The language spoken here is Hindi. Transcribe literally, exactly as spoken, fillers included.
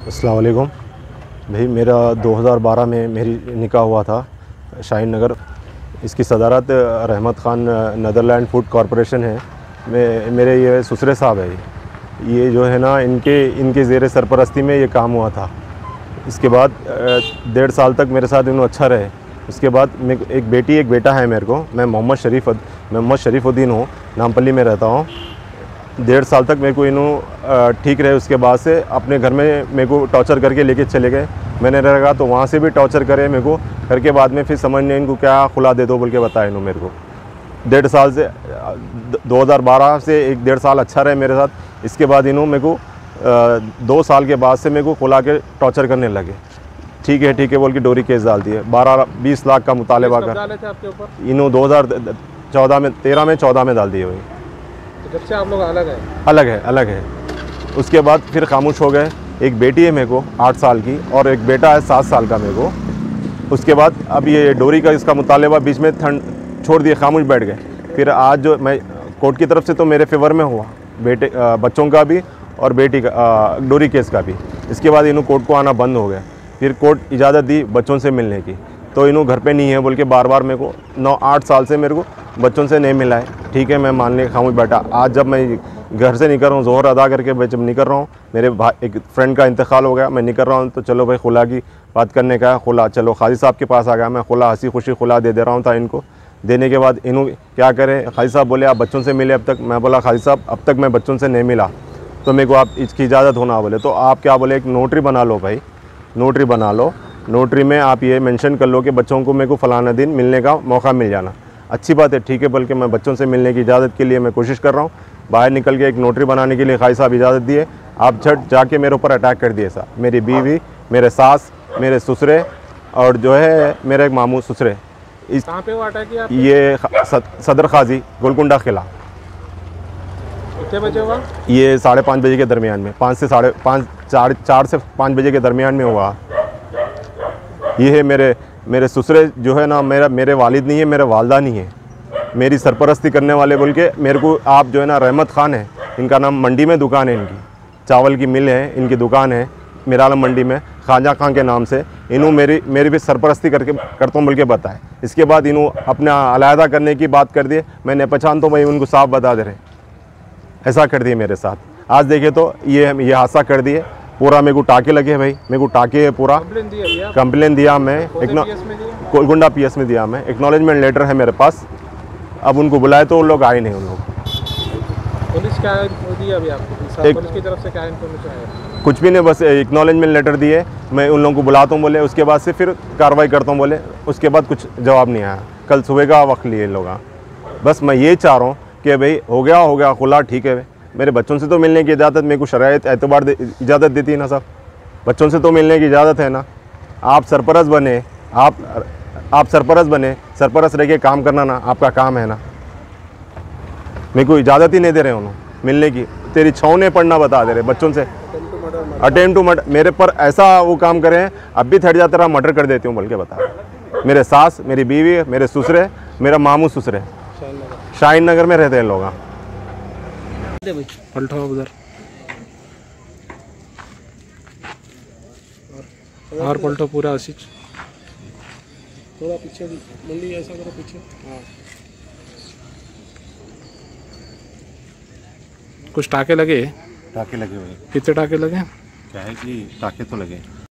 अस्सलाम वालेकुम भाई, मेरा दो हज़ार बारह में मेरी निकाह हुआ था शाहीन नगर। इसकी सदारत रहमत ख़ान नदरलैंड फूड कॉरपोरेशन है। मैं मेरे ये ससुरे साहब है, ये जो है ना इनके इनके ज़ेर सरपरस्ती में ये काम हुआ था। इसके बाद डेढ़ साल तक मेरे साथ इन्होंने अच्छा रहे। उसके बाद मैं एक बेटी एक बेटा है मेरे को। मैं मोहम्मद शरीफ मैं मोहम्मद शरीफुद्दीन हूँ, नामपल्ली में रहता हूँ। डेढ़ साल तक मेरे को इन्हों ठीक रहे। उसके बाद से अपने घर में मेरे को टॉर्चर करके लेके चले गए। मैंने रखा तो वहाँ से भी टॉर्चर करे मेरे को करके, बाद में फिर समझ नहीं इनको क्या खुला दे दो बोल के बताया इन्होंने मेरे को। डेढ़ साल से दो हज़ार बारह से एक डेढ़ साल अच्छा रहे मेरे साथ। इसके बाद इन्होंने मेरे को दो साल के बाद से मेरे को खुला के टॉर्चर करने लगे। ठीक है ठीक है बोल के डोरी केस डाल दिए। बारह बीस लाख का मुतालबा कर इन्होंने दो हज़ार चौदह में तेरह में चौदह में डाल दिए वही। जब से आप लोग अलग है अलग है अलग है उसके बाद फिर खामोश हो गए। एक बेटी है मेरे को आठ साल की और एक बेटा है सात साल का मेरे को। उसके बाद अब ये डोरी का इसका मुतालबा बीच में ठंड छोड़ दिए, खामोश बैठ गए। फिर आज जो मैं कोर्ट की तरफ से तो मेरे फेवर में हुआ, बेटे बच्चों का भी और बेटी का डोरी केस का भी। इसके बाद इन्हों कोर्ट को आना बंद हो गया। फिर कोर्ट इजाज़त दी बच्चों से मिलने की, तो इन्हों घर पे नहीं है बोल के बार बार मेरे को नौ आठ साल से मेरे को बच्चों से नहीं मिला है। ठीक है मैं मानने खामोश बैठा। आज जब मैं घर से निकल रहा हूँ, ज़ोहर अदा करके जब निकल रहा हूँ, मेरे भाई एक फ्रेंड का इंतकाल हो गया, मैं निकल रहा हूँ तो चलो भाई खुला की बात करने का खुला, चलो काजी साहब के पास आ गया। मैं खुला हंसी खुशी खुला दे दे रहा हूँ था इनको। देने के बाद इन्हों क्या करें, काजी साहब बोले आप बच्चों से मिले अब तक। मैं बोला काजी साहब अब तक मैं बच्चों से नहीं मिला, तो मेरे को आप इसकी इजाज़त होना बोले। तो आप क्या बोले, एक नोटरी बना लो भाई, नोटरी बना लो। नोटरी में आप ये मेंशन कर लो कि बच्चों को मेरे को फ़लाना दिन मिलने का मौका मिल जाना। अच्छी बात है, ठीक है, बल्कि मैं बच्चों से मिलने की इजाज़त के लिए मैं कोशिश कर रहा हूँ। बाहर निकल के एक नोटरी बनाने के लिए काजी साहब इजाज़त दिए। आप झट जाके मेरे ऊपर अटैक कर दिए साहब। मेरी बीवी, मेरे सास, मेरे ससुरे और जो है मेरे एक मामू ससुरे। इस कहाँ पे वो अटैक किया? ये सदर खाजी गोलकुंडा किला। कितने बजे हुआ? ये साढ़े पाँच बजे के दरमियान में, पाँच से साढ़े पाँच चार चार से पाँच बजे के दरमियान में हुआ। ये है मेरे मेरे ससुरे जो है ना, मेरा मेरे वालिद नहीं है, मेरे वालदा नहीं है, मेरी सरपरस्ती करने वाले बोल के मेरे को आप जो है ना रहमत ख़ान है, इनका नाम मंडी में दुकान है, इनकी चावल की मिल है, इनकी दुकान है मिरालम मंडी में ख्वाजा खान के नाम से। इन्हों मेरी मेरी भी सरपरस्ती करके करता हूँ बोल के बताए। इसके बाद इन्हों अपना अलहदा करने की बात कर दिए। मैंने पहचान तो मैं उनको साफ बता दे रहे, ऐसा कर दिए मेरे साथ। आज देखे तो ये ये हादसा कर दिए। पूरा मेरे को टाके लगे भाई, मेरे को टाके है पूरा। कंप्लेन दिया मैं गोलकुंडा पी एस में दिया मैं। एक्नॉलेजमेंट लेटर है मेरे पास। अब उनको बुलाए तो उन लोग आए नहीं। उन लोग पुलिस क्या दी अभी आपको? पुलिस की तरफ से क्या इन्फॉर्मेशन आया? कुछ भी नहीं, बस एक्नॉलेजमेंट लेटर दिए। मैं उन लोगों को बुलाता हूँ बोले, उसके बाद से फिर कार्रवाई करता हूँ बोले। उसके बाद कुछ जवाब नहीं आया। कल सुबह का वक्त लिए लोग। बस मैं ये चाह रहा हूँ कि भाई हो गया हो गया खुला, ठीक है। मेरे बच्चों से तो मिलने की इजाज़त मेरे को शरायत एतबार इजाज़त देती है ना साहब। बच्चों से तो मिलने की इजाज़त है ना। आप सरपरस्त बने, आप आप सरपरस्त बने, सरपरस्त रह के काम करना ना आपका काम है ना। मेरे को इजाज़त ही नहीं दे रहे उन्होंने मिलने की। तेरी छौने पढ़ना बता दे रहे बच्चों से। अटेम्प्ट टू मर्डर मेरे पर ऐसा वो काम करें, अब भी थर्ड जाता रहा मर्डर कर देती हूँ बोल के बता। मेरे सास, मेरी बीवी, मेरे ससुरे, मेरा मामू ससुरे शाहीन नगर में रहते हैं लोग। पलटो उधर और पलटो पूरा आशीष, थोड़ा पीछे मंडी ऐसा करो पीछे। हाँ कुछ टाके लगे? टाके लगे हुए। कितने टाके लगे? क्या है कि टाके तो लगे।